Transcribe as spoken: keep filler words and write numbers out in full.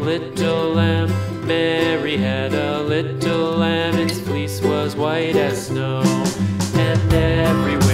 little lamb. Mary had a little lamb, its fleece was white as snow. And everywhere